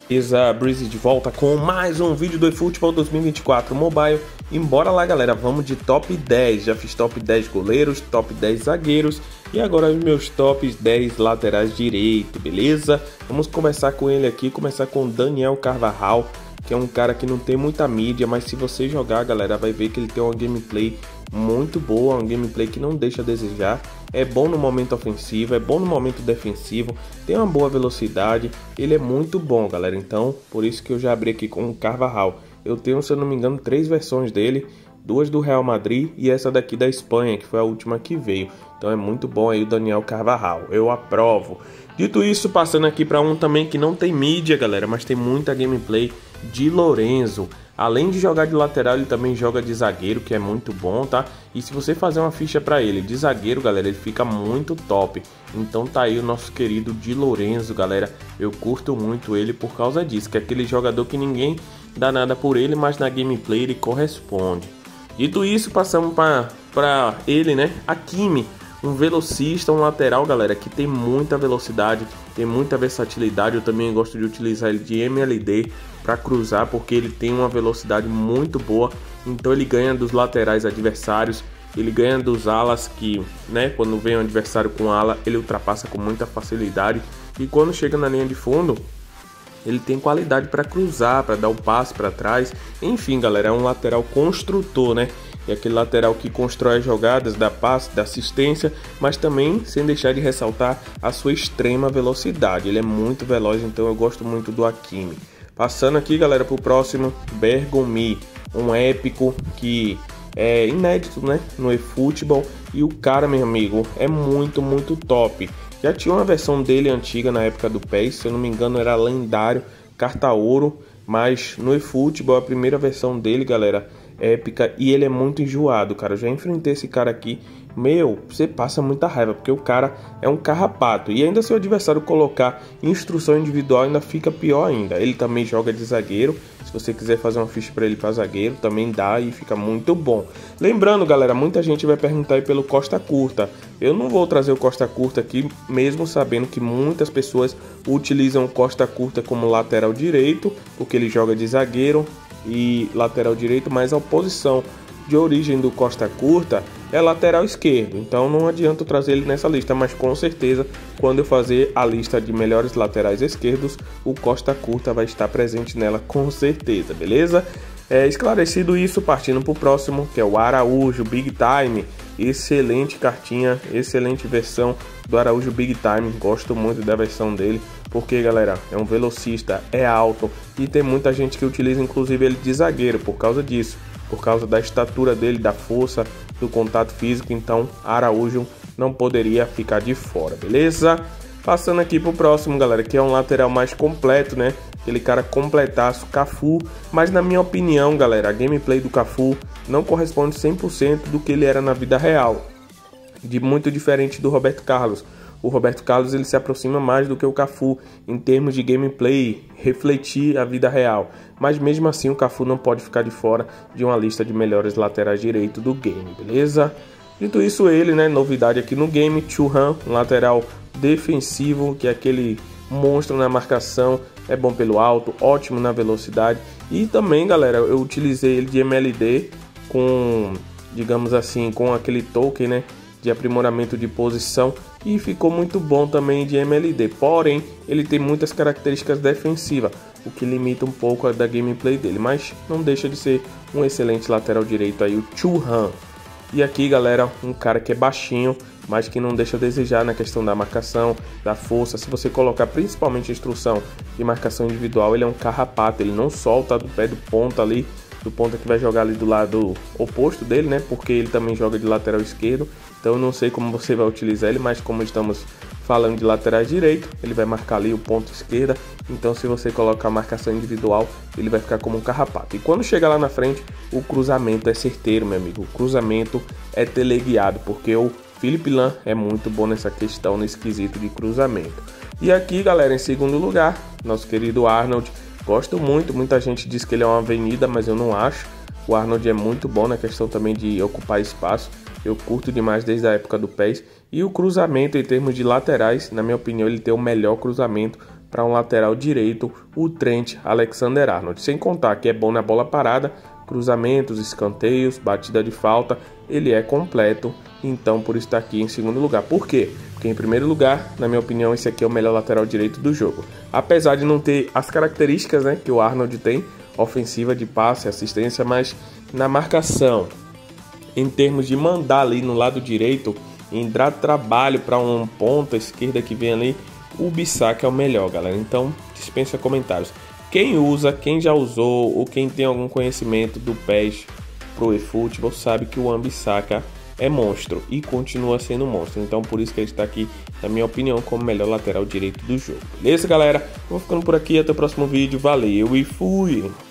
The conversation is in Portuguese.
Beleza, Breezy de volta com mais um vídeo do eFootball 2024 Mobile. E bora lá, galera, vamos de top 10. Já fiz top 10 goleiros, top 10 zagueiros e agora os meus top 10 laterais direito, beleza? Vamos começar com ele aqui, começar com Daniel Carvajal, que é um cara que não tem muita mídia, mas se você jogar, galera, vai ver que ele tem uma gameplay muito boa, uma gameplay que não deixa a desejar. É bom no momento ofensivo, é bom no momento defensivo, tem uma boa velocidade, ele é muito bom, galera. Então, por isso que eu já abri aqui com o Carvajal. Eu tenho, se eu não me engano, 3 versões dele, 2 do Real Madrid e essa daqui da Espanha, que foi a última que veio. Então é muito bom aí o Daniel Carvajal, eu aprovo. Dito isso, passando aqui para um também que não tem mídia, galera, mas tem muita gameplay, de Lorenzo. Além de jogar de lateral, ele também joga de zagueiro, que é muito bom, tá? E se você fazer uma ficha para ele de zagueiro, galera, ele fica muito top. Então tá aí o nosso querido Di Lorenzo, galera. Eu curto muito ele por causa disso, que é aquele jogador que ninguém dá nada por ele, mas na gameplay ele corresponde. Dito isso, passamos para ele, né? Hakimi, um velocista, um lateral, galera, que tem muita velocidade, tem muita versatilidade. Eu também gosto de utilizar ele de MLD para cruzar, porque ele tem uma velocidade muito boa. Então ele ganha dos laterais adversários, ele ganha dos alas que, né, quando vem um adversário com ala, ele ultrapassa com muita facilidade. E quando chega na linha de fundo, ele tem qualidade para cruzar, para dar o passe para trás. Enfim, galera, é um lateral construtor, né? É aquele lateral que constrói as jogadas, dá passe, dá assistência, mas também sem deixar de ressaltar a sua extrema velocidade. Ele é muito veloz, então eu gosto muito do Hakimi. Passando aqui, galera, para o próximo, Bergomi, um épico que é inédito, né, no eFootball. E o cara, meu amigo, é muito top. Já tinha uma versão dele antiga na época do PES, se eu não me engano era lendário, carta ouro, mas no eFootball a primeira versão dele, galera, épica, e ele é muito enjoado, cara. Eu já enfrentei esse cara aqui, meu, você passa muita raiva, porque o cara é um carrapato, e ainda se o adversário colocar instrução individual ainda fica pior ainda. Ele também joga de zagueiro, se você quiser fazer uma ficha para ele para zagueiro, também dá e fica muito bom. Lembrando, galera, muita gente vai perguntar aí pelo Costa Curta. Eu não vou trazer o Costa Curta aqui, mesmo sabendo que muitas pessoas utilizam o Costa Curta como lateral direito, porque ele joga de zagueiro e lateral direito, mas a posição de origem do Costa Curta é lateral esquerdo, então não adianta eu trazer ele nessa lista, mas com certeza quando eu fazer a lista de melhores laterais esquerdos, o Costa Curta vai estar presente nela com certeza, beleza? Esclarecido isso, partindo para o próximo, que é o Araújo Big Time. Excelente cartinha, excelente versão do Araújo Big Time, gosto muito da versão dele, porque, galera, é um velocista, é alto e tem muita gente que utiliza inclusive ele de zagueiro por causa disso, por causa da estatura dele, da força, do contato físico. Então Araújo não poderia ficar de fora, beleza? Passando aqui pro próximo, galera, que é um lateral mais completo, né? Aquele cara completaço, Cafu. Mas na minha opinião, galera, a gameplay do Cafu não corresponde 100% do que ele era na vida real. Muito diferente do Roberto Carlos. O Roberto Carlos ele se aproxima mais do que o Cafu em termos de gameplay, refletir a vida real. Mas mesmo assim o Cafu não pode ficar de fora de uma lista de melhores laterais direito do game, beleza? Dito isso, ele, né, novidade aqui no game, Thuram, um lateral defensivo, que é aquele monstro na marcação, é bom pelo alto, ótimo na velocidade. E também, galera, eu utilizei ele de MLD com, digamos assim, com aquele token, né, de aprimoramento de posição, e ficou muito bom também de MLD. Porém, ele tem muitas características defensivas, o que limita um pouco a da gameplay dele, mas não deixa de ser um excelente lateral direito aí, o Thuram. E aqui, galera, um cara que é baixinho, mas que não deixa a desejar na questão da marcação, da força. Se você colocar principalmente a instrução de marcação individual, ele é um carrapato, ele não solta do pé do ponta ali, do ponta que vai jogar ali do lado oposto dele, né? Porque ele também joga de lateral esquerdo. Então eu não sei como você vai utilizar ele, mas como estamos falando de laterais direito, ele vai marcar ali o ponto esquerda. Então se você colocar a marcação individual, ele vai ficar como um carrapato. E quando chegar lá na frente, o cruzamento é certeiro, meu amigo. O cruzamento é teleguiado, porque o Philipp Lahm é muito bom nessa questão, nesse quesito de cruzamento. E aqui, galera, em segundo lugar, nosso querido Arnold. Gosto muito, muita gente diz que ele é uma avenida, mas eu não acho. O Arnold é muito bom na questão também de ocupar espaço. Eu curto demais desde a época do PES. E o cruzamento em termos de laterais, na minha opinião, ele tem o melhor cruzamento para um lateral direito, o Trent Alexander-Arnold. Sem contar que é bom na bola parada, cruzamentos, escanteios, batida de falta, ele é completo, então por isso está aqui em segundo lugar. Por quê? Porque em primeiro lugar, na minha opinião, esse aqui é o melhor lateral direito do jogo. Apesar de não ter as características, né, que o Arnold tem, ofensiva de passe, assistência, mas na marcação, em termos de mandar ali no lado direito, em dar trabalho para um ponta esquerda que vem ali, o Bissaka é o melhor, galera. Então dispensa comentários. Quem usa, quem já usou ou quem tem algum conhecimento do PES Pro eFootball sabe que o Wan-Bissaka é monstro e continua sendo monstro. Então por isso que ele está aqui, na minha opinião, como melhor lateral direito do jogo. Beleza, galera? Vou ficando por aqui, até o próximo vídeo. Valeu e fui!